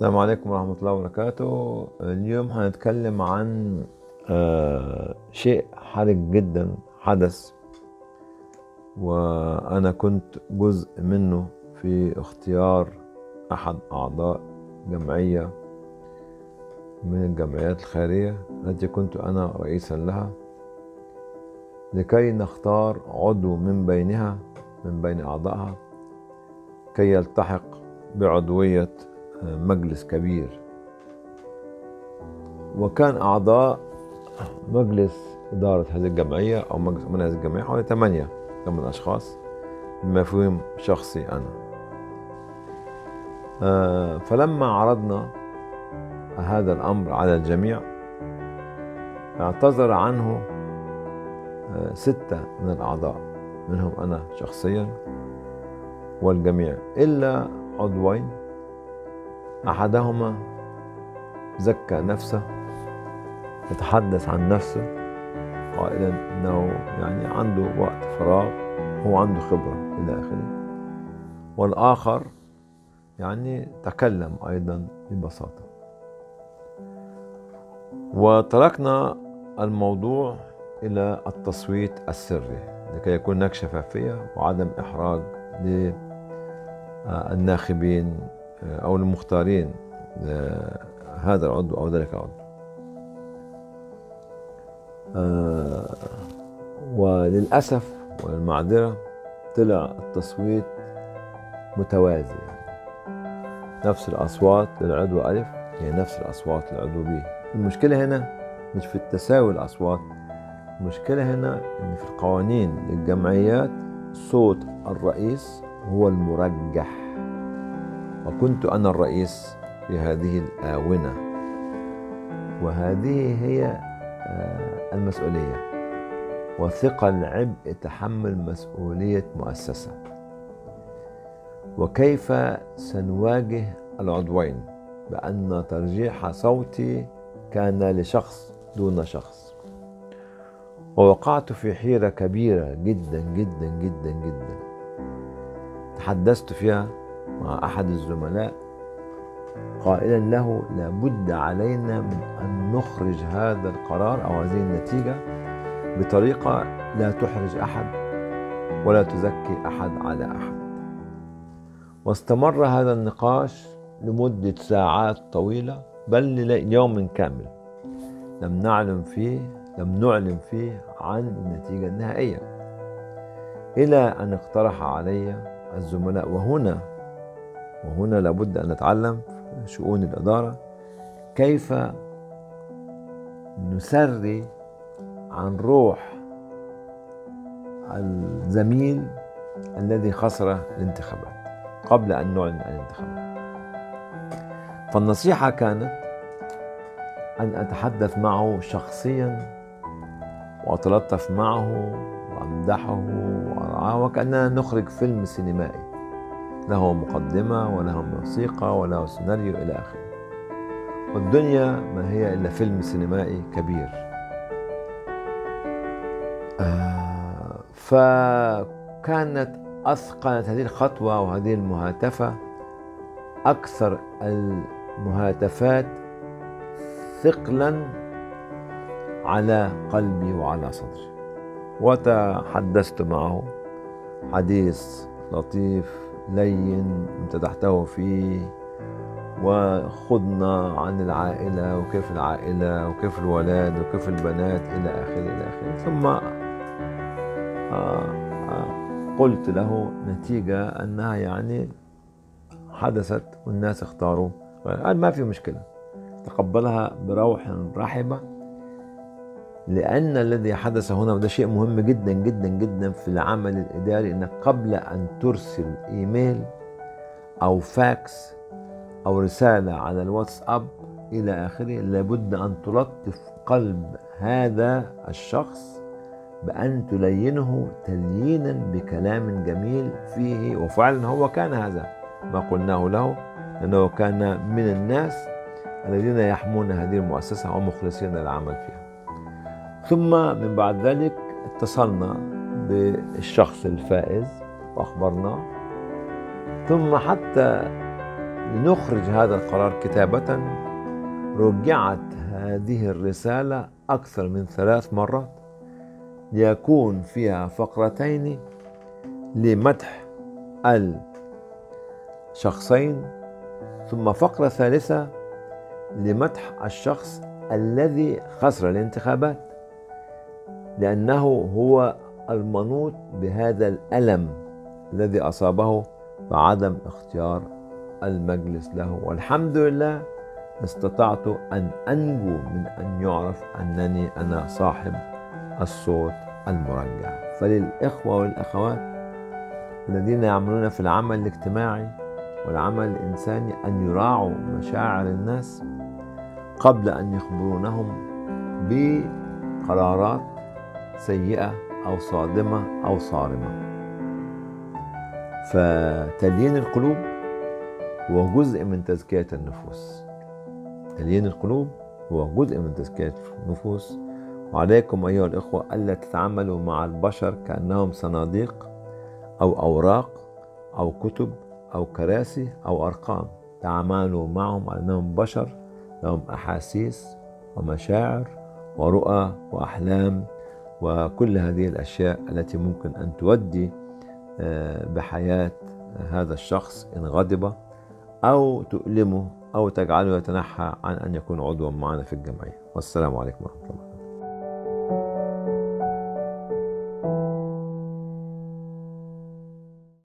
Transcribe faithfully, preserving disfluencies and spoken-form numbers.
السلام عليكم ورحمة الله وبركاته. اليوم هنتكلم عن آه شيء حرج جدا حدث، وأنا كنت جزء منه في اختيار أحد أعضاء جمعية من الجمعيات الخيرية التي كنت أنا رئيسا لها، لكي نختار عضو من بينها من بين أعضائها كي يلتحق بعضوية مجلس كبير. وكان أعضاء مجلس إدارة هذه الجمعية أو مجلس أمناء هذه الجمعية حوالي ثمانية ثمان أشخاص بما فيهم شخصي أنا. آه فلما عرضنا هذا الأمر على الجميع اعتذر عنه آه ستة من الأعضاء، منهم أنا شخصيا والجميع إلا عضوين. أحدهما زكى نفسه، يتحدث عن نفسه قائلا أنه يعني عنده وقت فراغ، هو عنده خبرة إلى آخره. والآخر يعني تكلم أيضا ببساطة، وتركنا الموضوع إلى التصويت السري لكي يكون هناك شفافية وعدم إحراج للناخبين أو المختارين هذا العضو أو ذلك العضو. آه وللأسف والمعذرة طلع التصويت متوازي، يعني نفس الأصوات للعضو ألف هي نفس الأصوات للعضو ب. المشكلة هنا مش في التساوي الأصوات، المشكلة هنا إن في القوانين للجمعيات صوت الرئيس هو المرجح، وكنت أنا الرئيس في هذه الآونة، وهذه هي المسؤولية وثقل عبء تحمل مسؤولية مؤسسة. وكيف سنواجه العضوين بأن ترجيح صوتي كان لشخص دون شخص؟ ووقعت في حيرة كبيرة جدا جدا جدا جدا. تحدثت فيها مع أحد الزملاء قائلا له لابد علينا من أن نخرج هذا القرار أو هذه النتيجة بطريقة لا تحرج أحد ولا تزكي أحد على أحد. واستمر هذا النقاش لمدة ساعات طويلة، بل ليوم كامل لم نعلم فيه لم نعلم فيه عن النتيجة النهائية، إلى أن اقترح علي الزملاء. وهنا وهنا لابد أن نتعلم في شؤون الإدارة كيف نسري عن روح الزميل الذي خسر الانتخابات قبل أن نعلن عن الانتخابات. فالنصيحة كانت أن أتحدث معه شخصيا وأتلطف معه وأمدحه وأرعاه وكأننا نخرج فيلم سينمائي له مقدمة وله موسيقى وله سيناريو إلى آخره، والدنيا ما هي إلا فيلم سينمائي كبير. آه فكانت أثقلت هذه الخطوة وهذه المهاتفة أكثر المهاتفات ثقلا على قلبي وعلى صدري. وتحدثت معه حديث لطيف لين امتدحته فيه، وخضنا عن العائلة وكيف العائلة وكيف الولاد وكيف البنات إلى آخره إلى آخره. ثم قلت له نتيجة أنها يعني حدثت والناس اختاروا، قال ما في مشكلة، تقبلها بروح رحبة، لأن الذي حدث هنا وده شيء مهم جدا جدا جدا في العمل الإداري، أنك قبل أن ترسل إيميل أو فاكس أو رسالة على الواتساب إلى آخره لابد أن تلطف قلب هذا الشخص بأن تلينه تليينا بكلام جميل فيه. وفعلا هو كان هذا ما قلناه له، لأنه كان من الناس الذين يحمون هذه المؤسسة ومخلصين للعمل فيها. ثم من بعد ذلك اتصلنا بالشخص الفائز وأخبرناه، ثم حتى لنخرج هذا القرار كتابة، رجعت هذه الرسالة أكثر من ثلاث مرات ليكون فيها فقرتين لمدح الشخصين، ثم فقرة ثالثة لمدح الشخص الذي خسر الانتخابات، لأنه هو المنوط بهذا الألم الذي أصابه بعدم اختيار المجلس له. والحمد لله استطعت أن أنجو من أن يعرف أنني أنا صاحب الصوت المرجح. فللإخوة والأخوات الذين يعملون في العمل الاجتماعي والعمل الإنساني أن يراعوا مشاعر الناس قبل أن يخبرونهم بقرارات سيئة أو صادمة أو صارمة. فتليين القلوب هو جزء من تزكية النفوس. تليين القلوب هو جزء من تزكية النفوس. وعليكم أيها الإخوة ألا تتعاملوا مع البشر كأنهم صناديق أو أوراق أو كتب أو كراسي أو أرقام. تعاملوا معهم على أنهم بشر لهم أحاسيس ومشاعر ورؤى وأحلام وكل هذه الأشياء التي ممكن أن تودي بحياة هذا الشخص إن غضب أو تؤلمه أو تجعله يتنحى عن أن يكون عضوا معنا في الجمعية. والسلام عليكم ورحمة الله.